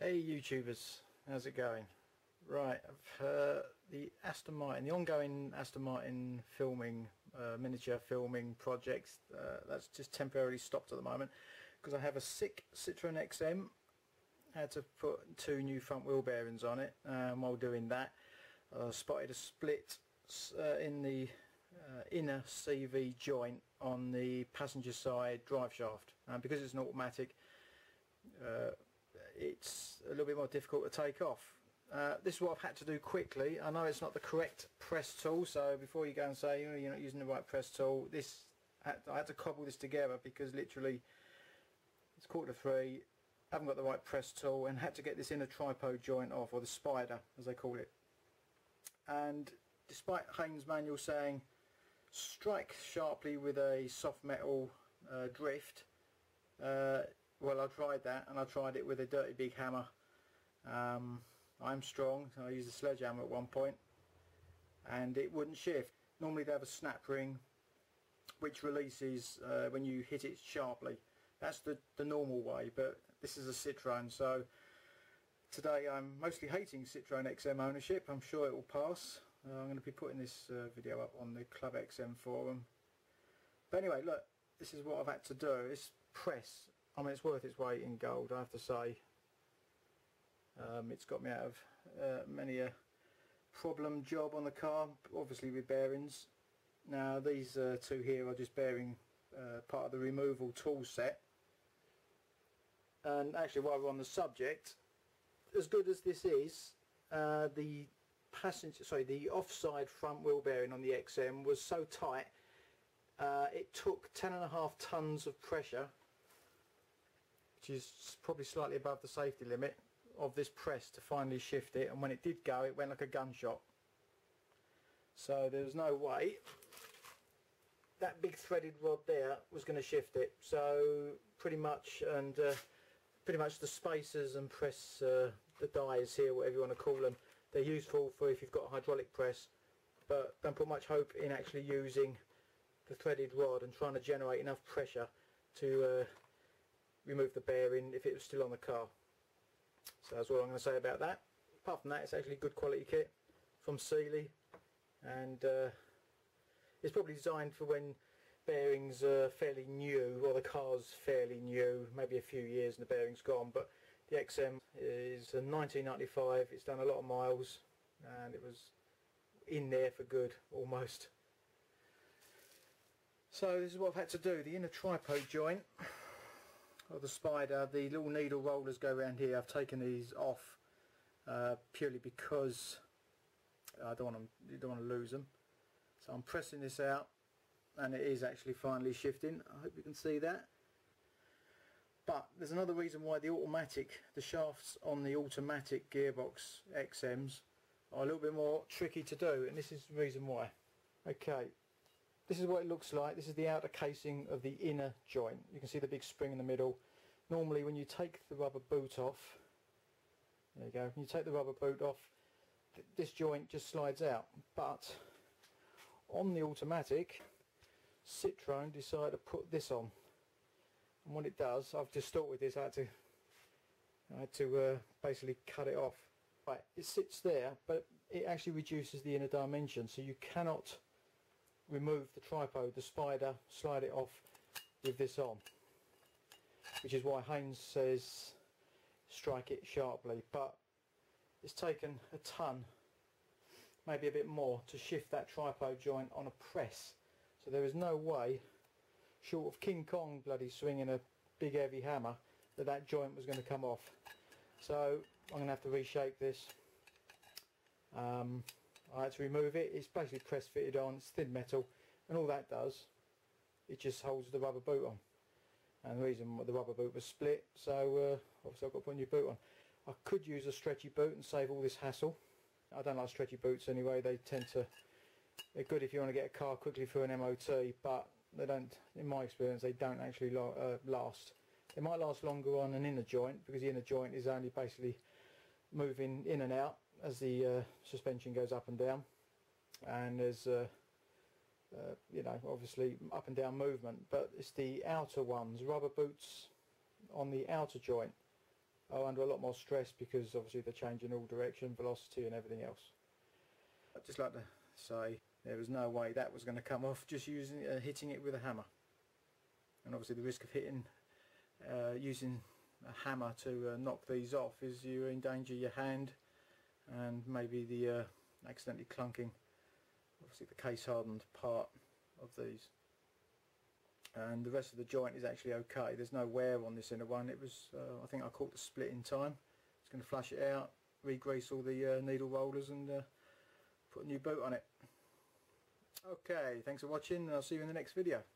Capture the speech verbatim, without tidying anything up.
Hey YouTubers, how's it going? Right, I've, uh, the Aston Martin, the ongoing Aston Martin filming, uh, miniature filming projects, uh, that's just temporarily stopped at the moment because I have a sick Citroen X M. I had to put two new front wheel bearings on it, and while doing that I spotted a split uh, in the uh, inner C V joint on the passenger side drive shaft, and because it's an automatic, uh, it's a little bit more difficult to take off. Uh, this is what I've had to do quickly. I know it's not the correct press tool, so before you go and say, oh, you're not using the right press tool, this I had to cobble this together because literally it's quarter to three, I haven't got the right press tool, and had to get this inner tripode joint off, or the spider as they call it. And despite Haynes manual saying strike sharply with a soft metal uh, drift, uh, well, I tried that, and I tried it with a dirty big hammer. Um, I'm strong, so I used a sledgehammer at one point, and it wouldn't shift. Normally they have a snap ring which releases uh, when you hit it sharply. That's the, the normal way, but this is a Citroen, so today I'm mostly hating Citroen X M ownership. I'm sure it will pass. Uh, I'm going to be putting this uh, video up on the Club X M forum. But anyway, look, this is what I've had to do. This press, I mean, it's worth its weight in gold, I have to say. Um, it's got me out of uh, many a problem job on the car, obviously with bearings. Now these uh, two here are just bearing uh, part of the removal tool set. And actually, while we're on the subject, as good as this is, uh, the passenger, sorry, the offside front wheel bearing on the X M was so tight, uh, it took ten and a half tons of pressure, which is probably slightly above the safety limit of this press, to finally shift it. And when it did go, it went like a gunshot. So there was no way that big threaded rod there was going to shift it. So pretty much, and uh, pretty much the spacers and press, uh, the dies here, whatever you want to call them, they're useful for if you've got a hydraulic press, but don't put much hope in actually using the threaded rod and trying to generate enough pressure to uh, remove the bearing if it was still on the car. So that's all I'm going to say about that. Apart from that, it's actually good quality kit from Sealy, and uh, it's probably designed for when bearings are fairly new, or the car's fairly new, maybe a few years and the bearing's gone. But the X M is a nineteen ninety-five, it's done a lot of miles, and it was in there for good, almost. So this is what I've had to do. The inner tripode joint of the spider, the little needle rollers go around here. I've taken these off uh, purely because I don't want to, you don't want to lose them. So I'm pressing this out, and it is actually finally shifting. I hope you can see that. But there's another reason why the automatic, the shafts on the automatic gearbox X Ms are a little bit more tricky to do, and this is the reason why. Okay, this is what it looks like. This is the outer casing of the inner joint. You can see the big spring in the middle. Normally when you take the rubber boot off, there you go, when you take the rubber boot off, th this joint just slides out. But on the automatic, Citroen decided to put this on. And what it does, I've just thought with this, I had to, I had to uh, basically cut it off. Right, it sits there, but it actually reduces the inner dimension, so you cannot remove the tripode, the spider, slide it off with this on, which is why Haynes says strike it sharply. But it's taken a ton, maybe a bit more, to shift that tripode joint on a press. So there is no way, short of King Kong bloody swinging a big heavy hammer, that that joint was going to come off. So I'm going to have to reshape this. Um, I had to remove it. It's basically press fitted on, it's thin metal, and all that does, it just holds the rubber boot on. And the reason the rubber boot was split, so uh, obviously I've got to put a new boot on. I could use a stretchy boot and save all this hassle. I don't like stretchy boots anyway. They tend to, they're good if you want to get a car quickly through an M O T, but they don't, in my experience, they don't actually lo uh, last. They might last longer on an inner joint, because the inner joint is only basically moving in and out as the uh, suspension goes up and down, and there's uh, uh, you know, obviously up and down movement. But it's the outer ones, rubber boots on the outer joint are under a lot more stress because obviously they're changing all direction, velocity and everything else. I'd just like to say there was no way that was going to come off just using uh, hitting it with a hammer, and obviously the risk of hitting uh, using a hammer to uh, knock these off is you endanger your hand and maybe the uh, accidentally clunking obviously the case hardened part of these. And the rest of the joint is actually okay. There's no wear on this inner one. It was uh, I think I caught the split in time. Just going to flush it out, re-grease all the uh, needle rollers and uh, put a new boot on it. Okay, thanks for watching and I'll see you in the next video.